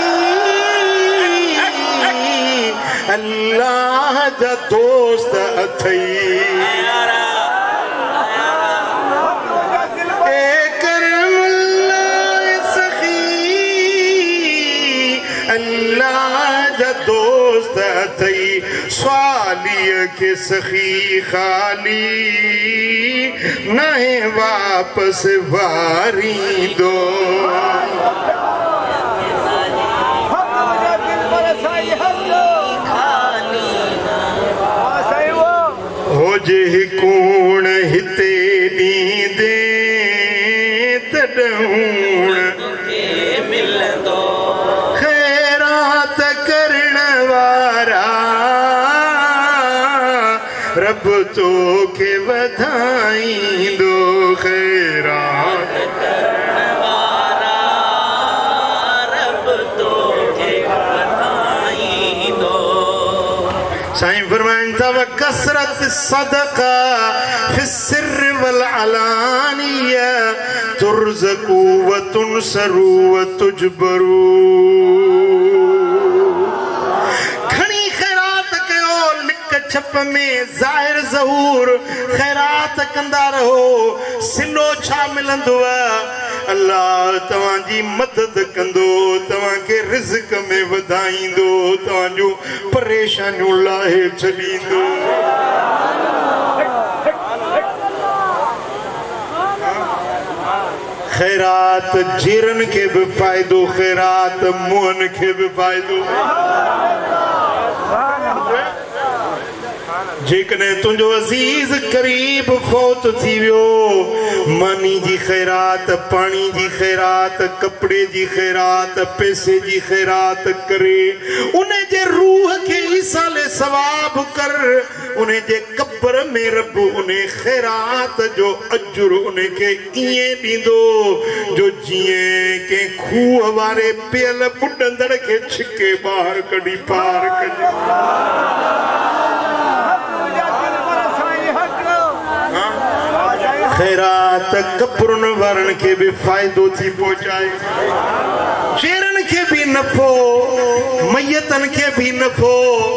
अल्लाह जा दोस्त अथई दोस्त अथई स्वालीअ खे सखी ख़ाली नाहे वापसि वारींदो हो जे कूण हिते ॾींदे तॾहूण मिलंदो रब तोखे वधाईंदो खैरात साईं फरमाइन था व कसरत सदका फिस्सिर वल अलानिया तुरज़कू व तुनसरू व तुजबरू। घणी खैरात कयो लिक छप में ज़ाहिर ज़हूर खैरात कंदा रहो सिलो छा मिलंदो अल्लाह तवां जी मदद कंदो तवां के रिज़्क में वधाईंदो तवां जो परेशानियूं लाहे छॾींदो। खैरात जीरन के भी फायदो खैरात मुहन के भी फायदो। जेकॾहिं तुंहिंजो अज़ीज़ करीब फौत थी वियो मानी जी खैरात पानी जी खैरात कपड़े जी खैरात पैसे जी खैरात करे उन जे रूह खे ईसाले सवाब कर उन जे कब्र में रब उन खैरात जो अजुर उन खे ईअं ॾींदो जो जीअं के खूह वारे पियल बुॾंदड़ खे छिके ॿाहिरि कढी पार कजे। खैरात कब्रुन वारन के भी फायदो थी पहुंचाए शेरन के भी नफो मैयतन के भी नफो।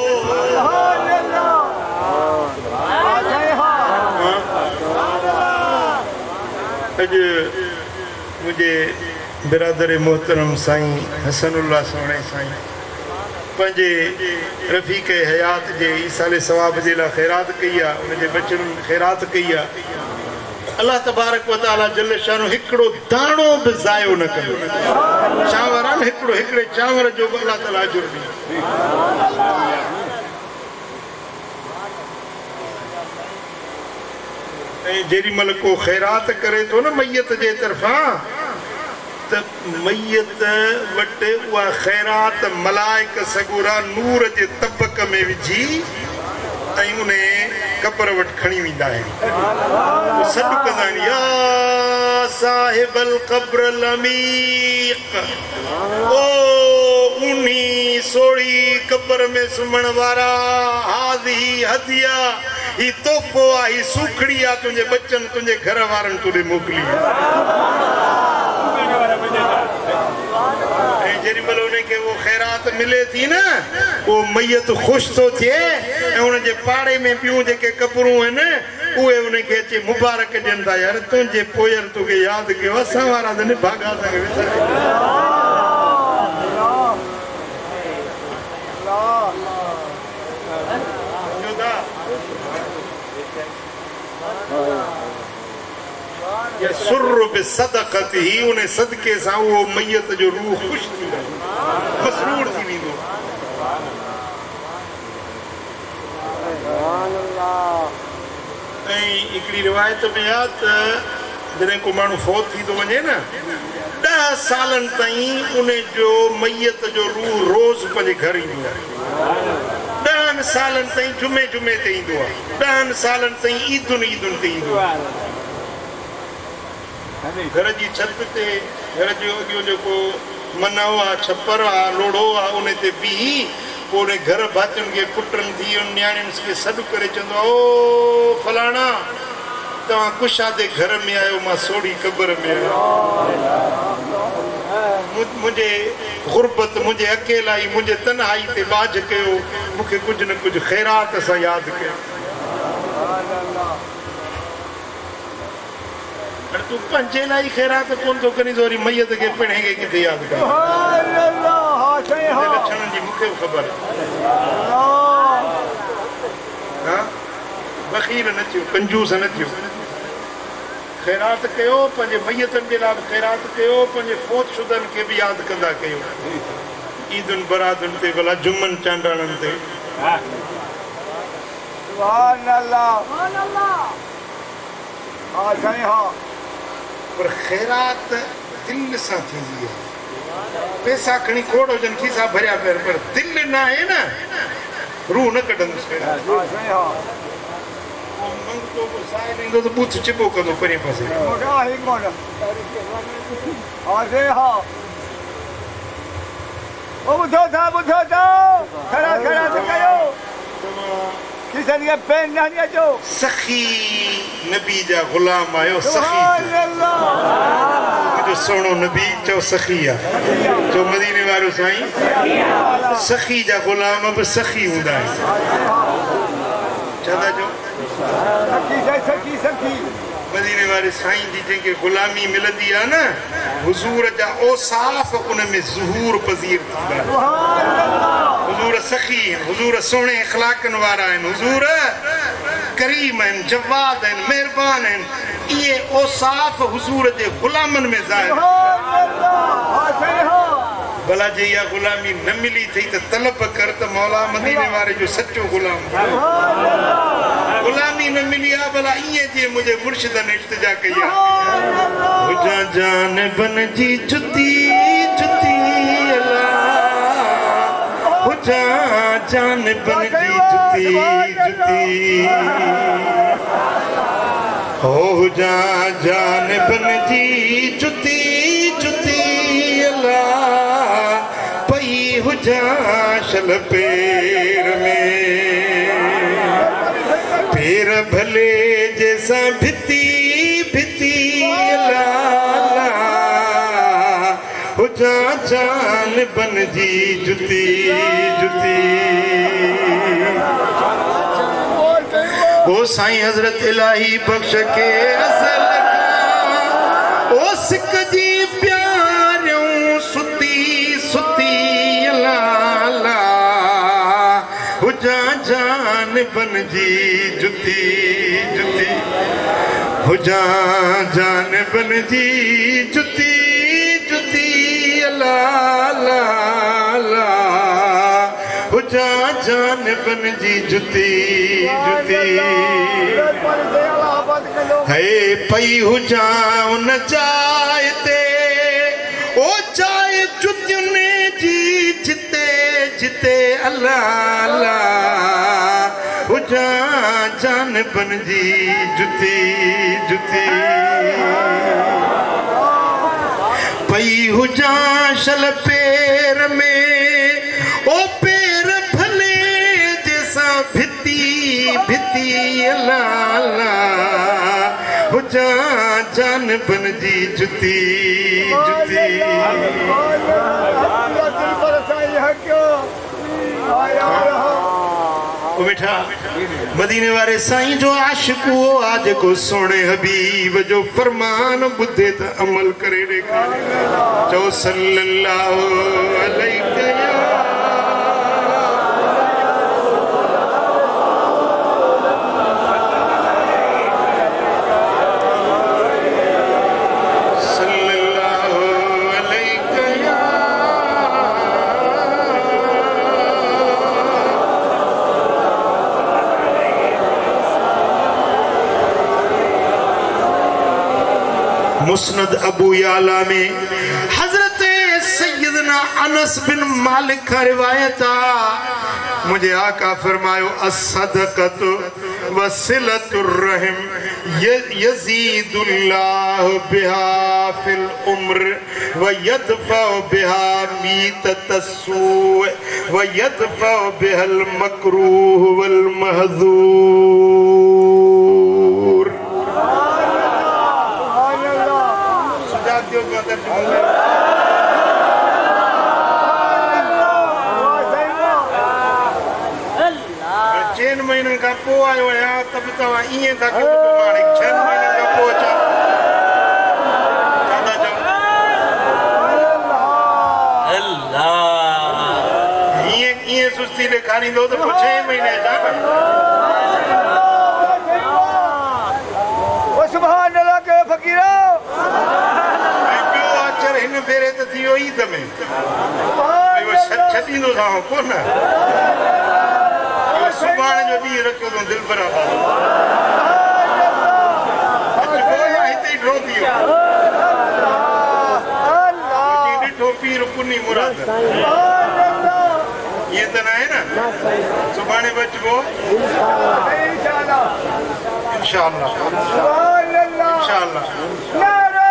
अज मुझे बिरादर मोहतरम साईं हसनुल्लाह सोने साईं पंजे रफ़ीक हयात जे ईसाले सवाब जे ला खैरात कई आ उन जे बचन खैरात कई आ। अल्लाह तबारक व तआला जल्ल शानो हिकड़ो दाणो भी ज़ायो न कंदो। चांवर आहिनि हिकड़ो हिकड़े चांवर जो भी अल्लाह ताला अजुर ॾींदो। ऐं जेॾी महिल को खैरात करे थो न मैयत जे तरफ़ां त मैयत वटि उहा खैरात मलाइक सगुरा नूर जे तबक में विझी ऐं उन कब्र वटि खणी वेंदा आहिनि सॾु कंदा आहिनि या साहिबल क़ब्र लमीक़ ओ उनी सोड़ी कब्र में सुम्हण वारा हाज़ी हदिया ही तोहफ़ो आहे ही सूखड़ी आहे तुंहिंजे बचनि तुंहिंजे घर वारनि तोॾे मोकिली ऐं जेॾी महिल उनखे उहो खैरात मिले थी न उहो मैयत ख़ुशि थो थिए ऐं उनजे पाड़े में ॿियूं जेके कब्रूं आहिनि उहे उनखे अची मुबारक ॾियनि था यार तुंहिंजे पोयर तोखे यादि कयो असां वारा त न भाॻा असांखे विसरे या सुर बि सदक़त ही उन सदके सां उहो मैयत जो रूह ख़ुशि थी वेंदो मसरूर थी वेंदो। ऐं हिकिड़ी रिवायत में आहे त जॾहिं को माण्हू फौत थी थो वञे न ॾह सालनि ताईं उन जो मैयत जो रूह रोज़ पंहिंजे घर ईंदो आहे। ॾहनि सालनि ताईं जुमे जुमे ते ईंदो आहे। ॾहनि सालनि ताईं ईदुनि ईदुनि ते ईंदो आहे। घर जी छत ते घर जो अॻियो जेको मनव आहे छपर आहे लोड़ो आहे उन ते बीही पोइ उन घर भातियुनि खे पुटनि धीअनि न्याणियुनि खे सॾु करे चवंदो आहे ओ फलाणा तव्हां कुशादे घर में आहियो मां सोढ़ी क़ब्र में आहियो मुंहिंजे गुरबत मुंहिंजे अकेलाई मुंहिंजे तन्हाई ते बाज कयो मूंखे कुझु न कुझु खैरात सां यादि कयो। तूं पंहिंजे लाइ खैरात कोन थो करी वरी मैयत खे पिणे खे किथे यादि कर लक्षणनि जी मूंखे बि ख़बर आहे। बख़ील न थियो कंजूस न थियो खैरात कयो पंहिंजे मैयतनि जे लाइ बि खैरात कयो पंहिंजे फौत शुदनि खे बि यादि कंदा कयो ईदुनि बरातुनि ते भला जुमनि चांडाणनि ते पर खैरात दिल सां थींदी आहे। पैसा खणी खोड़ हुजनि खीसा भरिया पिया पर दिल न आहे न रूह न कढंदुसि मंगतो को साहिब ईंदो त बूथ चिपो कंदो परे पासे किसन के पेन नहीं जो सखी नबी जा गुलाम आयो सखी सुभान अल्लाह जो सोनो नबी चो सखिया जो मदीने वारो साईं सखी जा गुलाम अब सखी हुंदा है चदा जो सखी से सखी सखी मदीने वारे साईं जी जेके गुलामी मिलंदी आ ना हुजूर जा औसाफ उन में ज़ुहूर पज़ीर थींदा सुभान अल्लाह हुजूर सखी हुजूर सोने इखलाकन वारा हैं हुजूर करीम हैं जवाद हैं मेहरबान हैं ये औसाफ हुजूर दे गुलामन में ज़ाहिर सुभान अल्लाह हासिल हो भला जे या गुलामी न मिली थी तो तलब कर तो मौला मदीने वारे जो सच्चो गुलाम सुभान अल्लाह गुलामी न मिली आ भला ये जे मुझे मुर्शिद ने इल्तिजा कया सुभान अल्लाह हुजा जान बन जी जुती जुती अल्लाह हुजा जान बन जी जुती जुती हो हुजा जान बन जी जुती जुती अल्लाह पई हुजा शल पेर में पेर भले जैसा भिती भिती अल्लाह हुजा जान बन जी जुती जुती ओ साईं हजरत इलाही बख्श के असल का ओ सिक जी प्यारियों सुती सुती अल्लाह हुजा जान बन जी जुती जुती हुजा जान बन जी जुती जुती अल्लाह हुजा जान बन जी जुती जुती है पई हुजा उन चाय ते ओ चाय जुतियुनि जी जिते जिते अल्लाह अल्लाह हुजा जान बन जी जुती जुती पई हुजा शल पेर में ओ पेर भले जैसा भिती भिती अल्लाह हुजा जान बन जी जुती जुती ओ बेटा मदीने वारे साईं जो आशिक हो आज को सोने हबीब जो फरमान बुद्धे त अमल करे ॾेखारे चो सल्लल्लाहु अलैहि मुस्नद अबू याला में हजरत सैयदना अनस बिन मालिक का रिवायत आ मुझे आका फरमायो अस्सदक़त वसिलतुर रहम यज़ीदुल्लाह बिहा फिल उम्र व यदफ़अ बिहा मीततस्सू व यदफ़अ बिहल मकरूह वल महज़ूर चेन महीनन का पो आयो है तब तवा इए था कि मारे छह महीनन का पो चा ज्यादा जा अल्लाह इए इए सुस्ती ले खानी दो तो छह महीने जा ओ सुभान अल्लाह के फकीरा इन फेरे तो थियो ईद में वो छती नो था को ना सुभाणे जो दी रखियो तो दिल पर आ अच्छा कोया हिते ड्रो दियो अल्लाह जी टोपी रुकुनी मुराद ये तो ना है ना सुभाणे बचबो इंशाअल्लाह इंशाअल्लाह सुभान अल्लाह इंशाअल्लाह नारा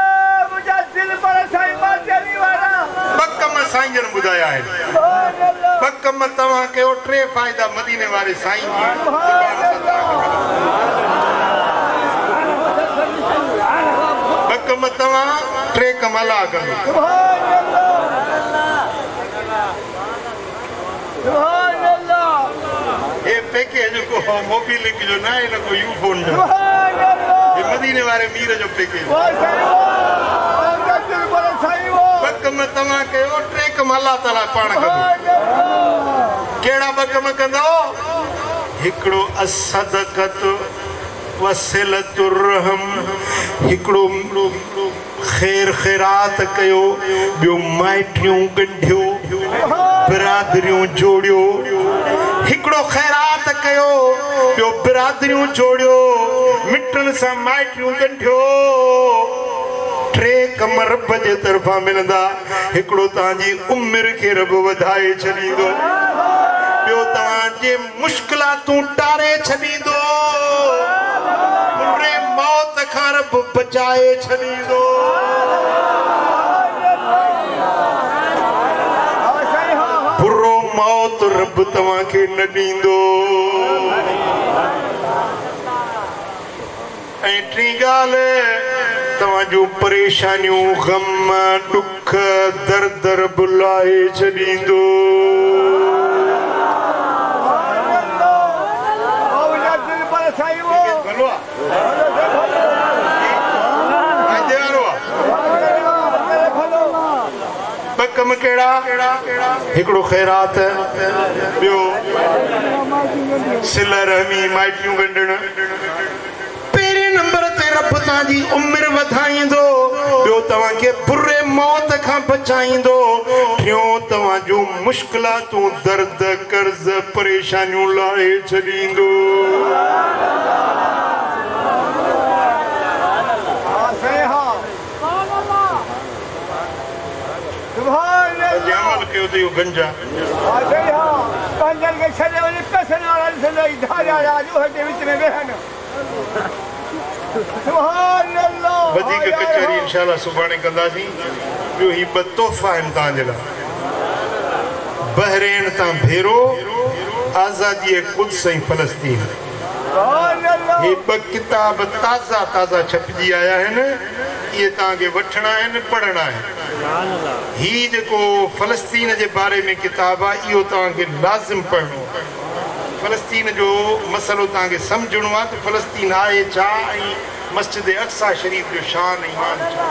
मुजाद्दिल पर साईं मां तेरी वाला मक्का में साईं जन बुधाया है सुभान अल्लाह कम तव्हां कयो टे फ़ाइदा मदीने वारे साईं ॿ कम तव्हां टे कम अला कयो ये पैकेज को मोबिलिक जो ना है ना को यू फोन जो ये मदीने वाले मीर जो पैकेज बकम तमा के ओ टे कम अल्लाह ताला पाण कबो केड़ा बकम कंदो हिकड़ो असदकत वसिलतुर रहम हिकड़ो खैर खैरात कयो बियो माइटियों गंढियो बिरादरियों जोड़ियो हिकड़ो खैरात कयो बियो बिरादरियों जोड़ियो मिटन सा माइटियों गंढियो टे कम रब जे तरफा मिलंदा हिकड़ो तांजी उम्र के रब वधाए छडींदो बियो तांजे मुश्किलातूं टारे छडींदो मुरे मौत खां रब बचाए छडींदो बुरो मौत रब तव्हां खे न ॾींदो ऐं टी ॻाल्हि तव्हां जूं परेशानियूं ग़म ॾुख दर दर बुलाए छॾींदो ॿ कम कहिड़ा हिकिड़ो ख़ैरात ॿियो सिल रहमी माइटियूं ॻंढण पहिरें नंबर ते रब तव्हांजी उमिरि वधाईंदो ॿियो तव्हांखे बुरे मौत खां बचाईंदो टियों तव्हां जूं मुश्किलातूं दर्द कर्ज़ परेशानियूं लाहे छॾींदो अमल कयो त इहो गंजा वधीक कचहरी इंशाअल्लाह सुभाणे कंदासीं ॿियो ही ॿ तोहफ़ा आहिनि तव्हांजे लाइ बहरेन तां भेरो आज़ादी कुद्स ऐं फलस्तीन ही ॿ किताब ताज़ा ताज़ा छपजी आया आहिनि इहे तव्हांखे वठणा आहिनि पढ़णा आहिनि ही जेको फलस्तीन जे बारे में किताब आहे इहो तव्हांखे लाज़िम पढ़णो फलस्तीन जो मसइलो तव्हांखे सम्झणो आहे त फलस्तीन आहे छा ऐं मस्जिद अक्सा शरीफ़ जो शान ऐं ईमान छा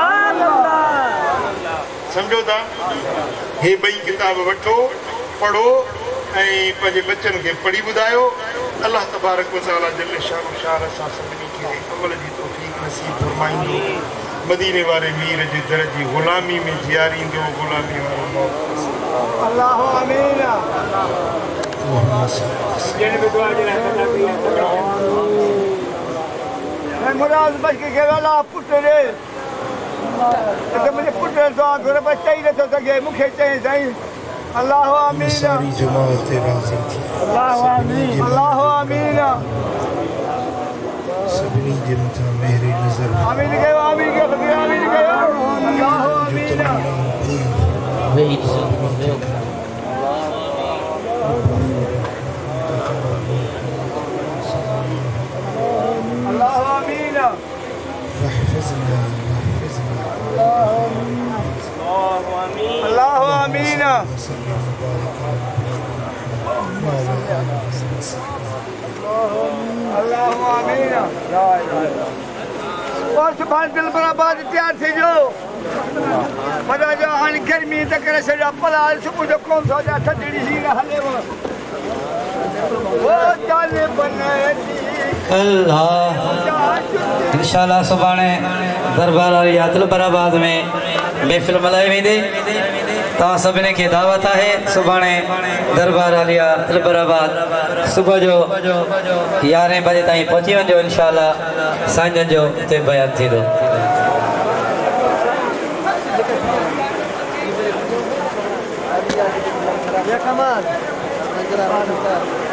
सम्झो था हे ॿई किताब वठो पढ़ो ऐं पंहिंजे बचनि खे पढ़ी ॿुधायो अलाह तबारक व तआला जल शानो शार असां सभिनी खे अमल जी तौफ़ीक़ नसीब फरमाईंदो मदीने वारे मीर जे दर जी ग़ुलामी में जियारींदो ग़ुलामी वारो मौत अल्लाह आमीन मैं मुराद बच के वाला पुट रे तो मुझे पुट दुआ करे बच्चा ही न तो सके मुखे चए साईं अल्लाह आमीन सारी जमात राज़ी थी अल्लाह आमीन अल्लाह आमीन सभी जे मथा मेरी नजर आमीन के आमीन के फकीर आमीन के अल्लाह आमीन वेट अल्लाह आमीन احفظنا अल्लाह आमीन अल्लाह आमीन और सुभान दिल बराबर तैयार थी जो मजा जो हाल गर्मी तक करे सजा पला सुबह जो कौन सा जा ठंडी सी हले वो वो चाले बनाए अल्लाह इंशाअल्लाह सुभाणे दरबार वाली यादल बराबाद में महफिल मल्हाई वेंदी तव्हां सभिनी खे दावत आहे सुभाणे दरबार वाली यादल बराबाद सुबुह जो यारहें बजे ताईं पहुची वञो इंशाअल्लाह सांझ जो हिते बयान थींदो Ya kamal.